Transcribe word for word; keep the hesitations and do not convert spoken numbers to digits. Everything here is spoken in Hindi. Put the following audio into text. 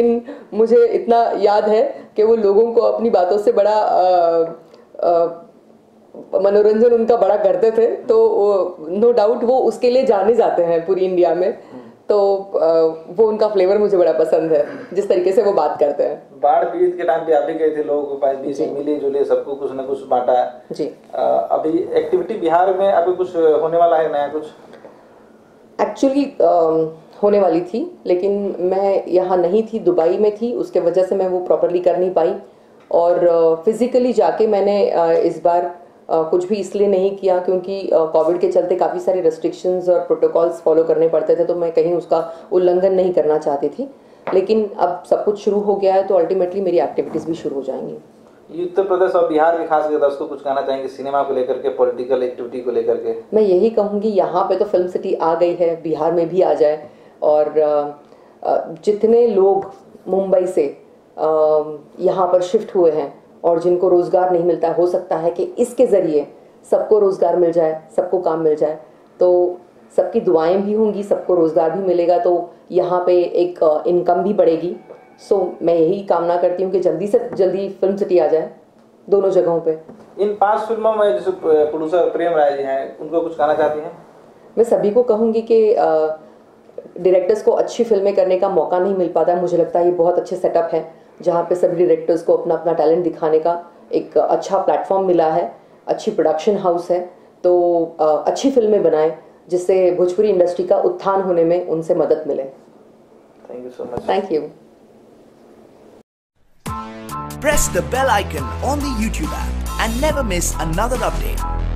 लेकिन मुझे इतना याद है कि वो लोगों को अपनी बातों से बड़ा आ, आ, मनोरंजन उनका बड़ा करते थे, तो नो डाउट वो उसके लिए जाने जाते हैं पूरी इंडिया में। तो वो उनका फ्लेवर मुझे बड़ा पसंद है, जिस तरीके से वो बात करते हैं। बाढ़ पीड़ित के टाइम पे आप भी गए थे, लोगों को पास बीच में मिले जुले, सबको कुछ ना कुछ बांटा जी। आ, अभी एक्टिविटी बिहार में अभी कुछ होने वाला है नया कुछ? एक्चुअली होने वाली थी, लेकिन मैं यहाँ नहीं थी, दुबई में थी, उसके वजह से मैं वो प्रॉपरली कर नहीं पाई। और फिजिकली जाके मैंने इस बार Uh, कुछ भी इसलिए नहीं किया क्योंकि कोविड uh, के चलते काफ़ी सारे रेस्ट्रिक्शंस और प्रोटोकॉल्स फॉलो करने पड़ते थे, तो मैं कहीं उसका उल्लंघन नहीं करना चाहती थी। लेकिन अब सब कुछ शुरू हो गया है, तो अल्टीमेटली मेरी एक्टिविटीज़ भी शुरू हो जाएंगी। उत्तर प्रदेश और बिहार के खास दर्शकों को कुछ कहना चाहेंगे सिनेमा को लेकर के, पॉलिटिकल एक्टिविटी को लेकर के? मैं यही कहूँगी, यहाँ पे तो फिल्म सिटी आ गई है, बिहार में भी आ जाए। और जितने लोग मुंबई से यहाँ पर शिफ्ट हुए हैं और जिनको रोज़गार नहीं मिलता, हो सकता है कि इसके ज़रिए सबको रोज़गार मिल जाए, सबको काम मिल जाए। तो सबकी दुआएं भी होंगी, सबको रोज़गार भी मिलेगा, तो यहाँ पे एक इनकम भी बढ़ेगी। सो मैं यही कामना करती हूँ कि जल्दी से जल्दी फिल्म सिटी आ जाए दोनों जगहों पे। इन पांच फिल्मों में जैसे प्रोड्यूसर प्रेम राय जी हैं, उनको कुछ कहना चाहती हैं? मैं सभी को कहूँगी कि डायरेक्टर्स को अच्छी फिल्में करने का मौका नहीं मिल पाता। मुझे लगता है ये बहुत अच्छे सेटअप है, जहाँ पे सभी डायरेक्टर्स को अपना अपना टैलेंट दिखाने का एक अच्छा प्लेटफॉर्म मिला है, अच्छी प्रोडक्शन हाउस है। तो अच्छी फिल्में बनाएं, जिससे भोजपुरी इंडस्ट्री का उत्थान होने में उनसे मदद मिले। Thank you so much. Thank you. Press the bell icon on the YouTube app and never miss another update.